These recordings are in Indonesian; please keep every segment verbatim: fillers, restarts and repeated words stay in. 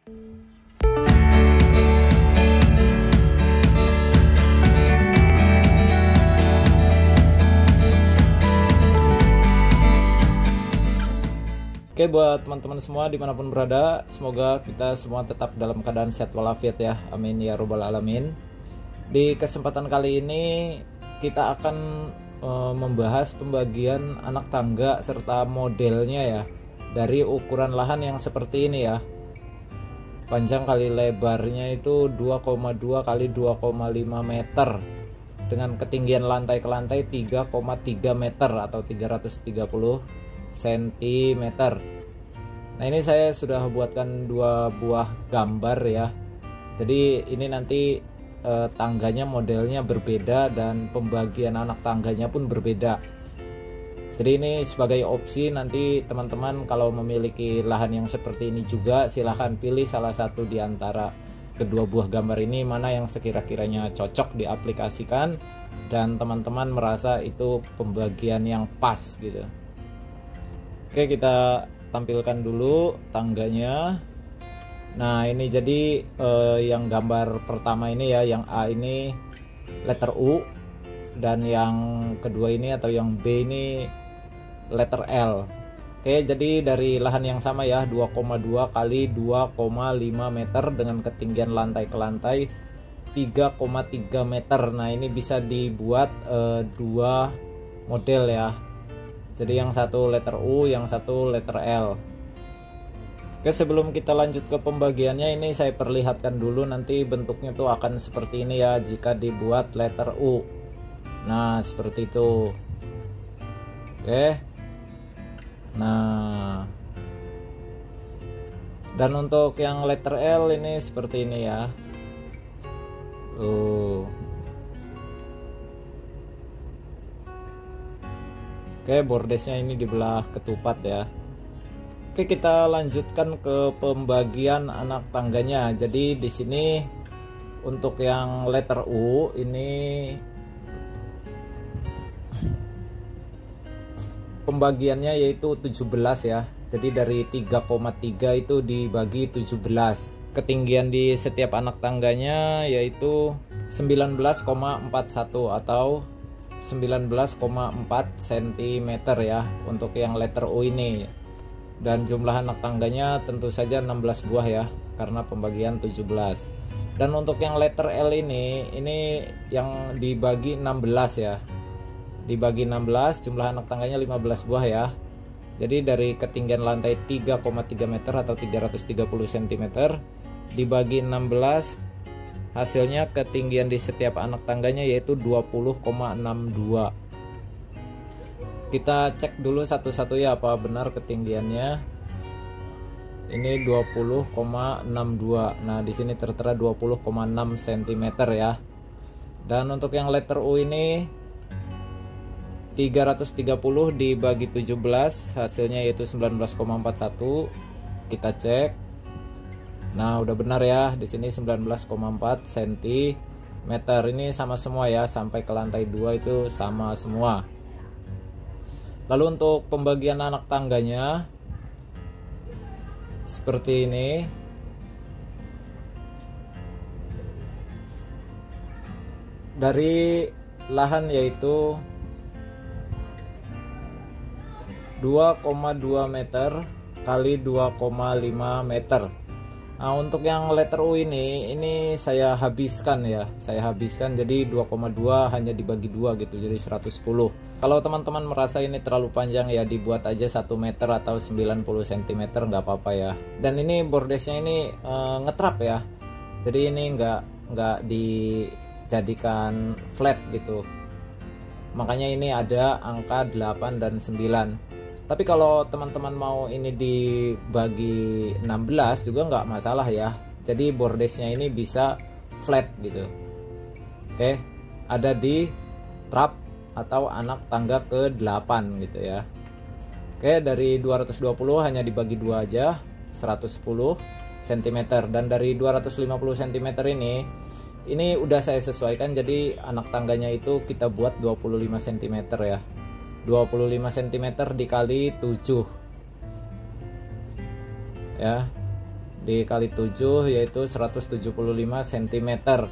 Oke, buat teman-teman semua dimanapun berada, semoga kita semua tetap dalam keadaan sehat walafiat ya, amin ya robbal alamin. Di kesempatan kali ini kita akan e, membahas pembagian anak tangga serta modelnya ya, dari ukuran lahan yang seperti ini ya. Panjang kali lebarnya itu dua koma dua kali dua koma lima meter dengan ketinggian lantai ke lantai tiga koma tiga meter atau tiga ratus tiga puluh sentimeter. Nah, ini saya sudah buatkan dua buah gambar ya. Jadi ini nanti eh, tangganya modelnya berbeda dan pembagian anak tangganya pun berbeda. Jadi ini sebagai opsi, nanti teman-teman kalau memiliki lahan yang seperti ini juga silahkan pilih salah satu di antara kedua buah gambar ini mana yang sekira-kiranya cocok diaplikasikan dan teman-teman merasa itu pembagian yang pas gitu. Oke, kita tampilkan dulu tangganya. Nah, ini jadi eh, yang gambar pertama ini ya, yang A ini letter U, dan yang kedua ini atau yang B ini letter L. Oke, jadi dari lahan yang sama ya, dua koma dua kali dua koma lima meter dengan ketinggian lantai ke lantai tiga koma tiga meter. Nah, ini bisa dibuat eh, dua model ya. Jadi yang satu letter U, yang satu letter L. Oke, sebelum kita lanjut ke pembagiannya, ini saya perlihatkan dulu nanti bentuknya tuh akan seperti ini ya jika dibuat letter U. Nah, seperti itu. Oke. Nah, dan untuk yang letter L ini seperti ini ya. Tuh. Oke, bordesnya ini di belah ketupat ya. Oke, kita lanjutkan ke pembagian anak tangganya. Jadi di sini untuk yang letter U ini pembagiannya yaitu tujuh belas ya. Jadi dari tiga koma tiga itu dibagi tujuh belas. Ketinggian di setiap anak tangganya yaitu sembilan belas koma empat satu atau sembilan belas koma empat sentimeter ya untuk yang letter U ini. Dan jumlah anak tangganya tentu saja enam belas buah ya, karena pembagian tujuh belas. Dan untuk yang letter L ini, ini yang dibagi enam belas ya. Dibagi enam belas, jumlah anak tangganya lima belas buah ya. Jadi dari ketinggian lantai tiga koma tiga meter atau tiga ratus tiga puluh sentimeter dibagi enam belas, hasilnya ketinggian di setiap anak tangganya yaitu dua puluh koma enam dua. Kita cek dulu satu-satu ya apa benar ketinggiannya. Ini dua puluh koma enam dua. Nah, di sini tertera dua puluh koma enam sentimeter ya. Dan untuk yang letter U ini tiga ratus tiga puluh dibagi tujuh belas, hasilnya yaitu sembilan belas koma empat satu. Kita cek. Nah, udah benar ya, di sini sembilan belas koma empat sentimeter. Ini sama semua ya, sampai ke lantai dua itu sama semua. Lalu untuk pembagian anak tangganya seperti ini. Dari lahan yaitu dua koma dua meter kali dua koma lima meter. Nah, untuk yang letter U ini ini saya habiskan ya. Saya habiskan jadi dua koma dua hanya dibagi dua gitu, jadi seratus sepuluh. Kalau teman-teman merasa ini terlalu panjang ya dibuat aja satu meter atau sembilan puluh sentimeter, nggak apa-apa ya. Dan ini bordesnya ini e, ngetrap ya. Jadi ini nggak nggak dijadikan flat gitu. Makanya ini ada angka delapan dan sembilan. Tapi kalau teman-teman mau ini dibagi enam belas juga nggak masalah ya. Jadi bordesnya ini bisa flat gitu. Oke, ada di trap atau anak tangga ke delapan gitu ya. Oke, dari dua ratus dua puluh hanya dibagi dua aja, seratus sepuluh sentimeter. Dan dari dua ratus lima puluh sentimeter ini ini udah saya sesuaikan, jadi anak tangganya itu kita buat dua puluh lima sentimeter ya. dua puluh lima sentimeter dikali tujuh ya. dikali tujuh yaitu seratus tujuh puluh lima sentimeter.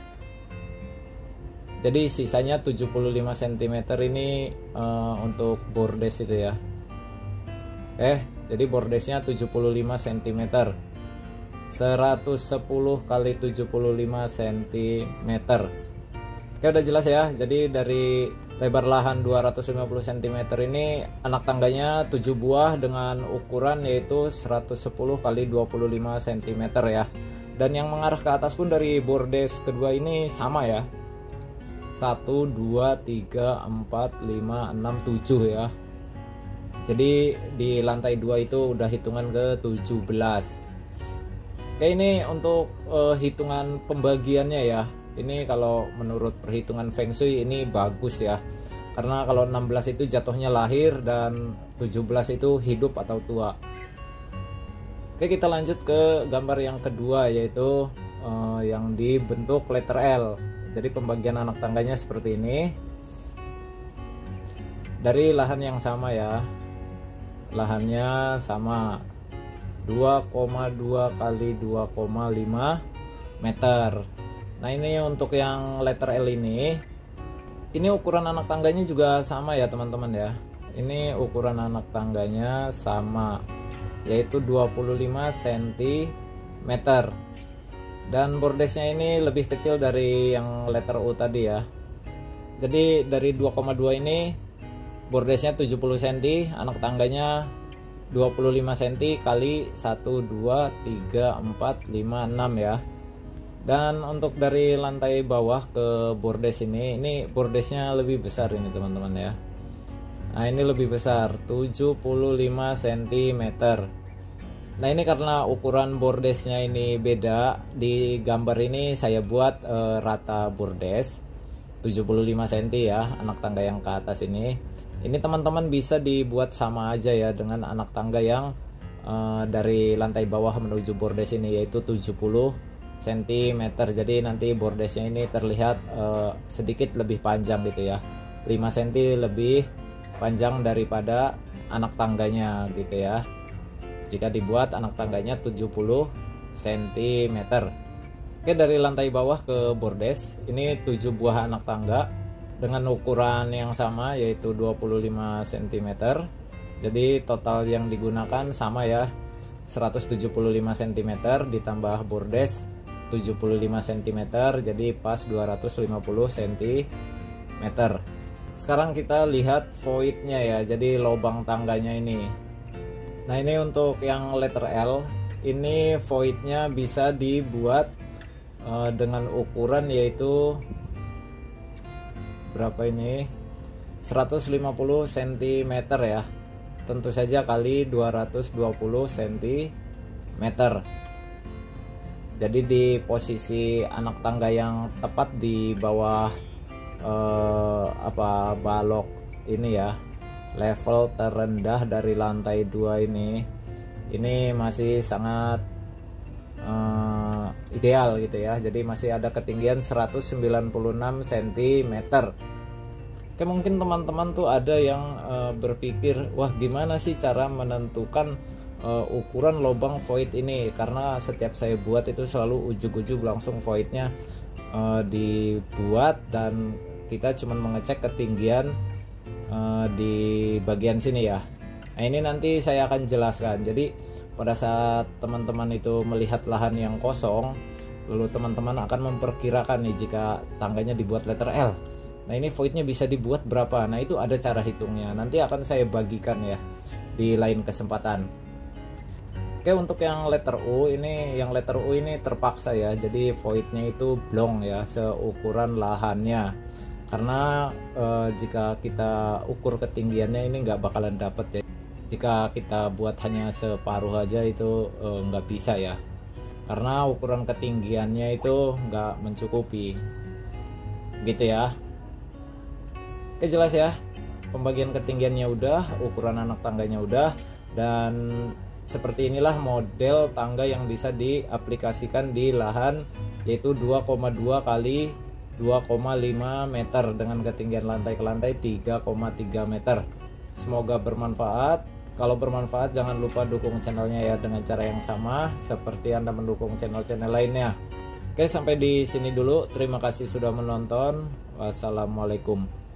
Jadi sisanya tujuh puluh lima sentimeter ini uh, untuk bordes itu ya. Eh, jadi bordesnya tujuh puluh lima sentimeter. seratus sepuluh kali tujuh puluh lima sentimeter. Oke, udah jelas ya. Jadi dari lebar lahan dua ratus lima puluh sentimeter ini anak tangganya tujuh buah dengan ukuran yaitu seratus sepuluh kali dua puluh lima sentimeter ya. Dan yang mengarah ke atas pun dari bordes kedua ini sama ya. satu, dua, tiga, empat, lima, enam, tujuh ya. Jadi di lantai dua itu udah hitungan ke tujuh belas. Oke, ini untuk uh, hitungan pembagiannya ya. Ini kalau menurut perhitungan Feng Shui ini bagus ya. Karena kalau enam belas itu jatuhnya lahir dan tujuh belas itu hidup atau tua. Oke, kita lanjut ke gambar yang kedua yaitu uh, yang dibentuk letter L. Jadi pembagian anak tangganya seperti ini. Dari lahan yang sama ya. Lahannya sama dua koma dua kali dua koma lima meter. Nah, ini untuk yang letter L ini. Ini ukuran anak tangganya juga sama ya, teman-teman ya. Ini ukuran anak tangganya sama yaitu dua puluh lima sentimeter. Dan bordesnya ini lebih kecil dari yang letter U tadi ya. Jadi dari dua koma dua ini bordesnya tujuh puluh sentimeter, anak tangganya dua puluh lima sentimeter kali satu, dua, tiga, empat, lima, enam ya. Dan untuk dari lantai bawah ke bordes ini, ini bordesnya lebih besar ini teman-teman ya. Nah, ini lebih besar, tujuh puluh lima sentimeter. Nah, ini karena ukuran bordesnya ini beda, di gambar ini saya buat e, rata bordes tujuh puluh lima sentimeter ya, anak tangga yang ke atas ini. Ini teman-teman bisa dibuat sama aja ya dengan anak tangga yang e, dari lantai bawah menuju bordes ini yaitu tujuh puluh sentimeter. Jadi nanti bordesnya ini terlihat e, sedikit lebih panjang gitu ya, lima sentimeter lebih panjang daripada anak tangganya gitu ya, jika dibuat anak tangganya tujuh puluh sentimeter. Oke, dari lantai bawah ke bordes ini tujuh buah anak tangga dengan ukuran yang sama yaitu dua puluh lima sentimeter. Jadi total yang digunakan sama ya, seratus tujuh puluh lima sentimeter ditambah bordes tujuh puluh lima sentimeter, jadi pas dua ratus lima puluh sentimeter. Sekarang kita lihat voidnya ya, jadi lubang tangganya ini. Nah, ini untuk yang letter L, ini voidnya bisa dibuat uh, dengan ukuran yaitu berapa ini, seratus lima puluh sentimeter ya, tentu saja kali dua ratus dua puluh sentimeter. Jadi di posisi anak tangga yang tepat di bawah uh, apa balok ini ya, level terendah dari lantai dua ini ini masih sangat uh, ideal gitu ya. Jadi masih ada ketinggian seratus sembilan puluh enam sentimeter. Oke, mungkin teman-teman tuh ada yang uh, berpikir, wah gimana sih cara menentukan uh, ukuran lubang void ini, karena setiap saya buat itu selalu ujug-ujug langsung voidnya uh, dibuat dan kita cuma mengecek ketinggian Uh, di bagian sini ya. Nah, ini nanti saya akan jelaskan. Jadi pada saat teman-teman itu melihat lahan yang kosong, lalu teman-teman akan memperkirakan nih jika tangganya dibuat letter L. Nah, ini voidnya bisa dibuat berapa? Nah, itu ada cara hitungnya. Nanti akan saya bagikan ya di lain kesempatan. Oke, untuk yang letter U ini, yang letter U ini terpaksa ya. Jadi voidnya itu blong ya, seukuran lahannya. Karena e, jika kita ukur ketinggiannya ini nggak bakalan dapet ya. Jika kita buat hanya separuh aja itu e, nggak bisa ya. Karena ukuran ketinggiannya itu nggak mencukupi. Gitu ya. Oke, jelas ya. Pembagian ketinggiannya udah, ukuran anak tangganya udah, dan seperti inilah model tangga yang bisa diaplikasikan di lahan yaitu dua koma dua kali dua koma lima meter dengan ketinggian lantai ke lantai tiga koma tiga meter. Semoga bermanfaat. Kalau bermanfaat jangan lupa dukung channelnya ya dengan cara yang sama seperti Anda mendukung channel-channel lainnya. Oke, sampai di sini dulu. Terima kasih sudah menonton. Wassalamualaikum.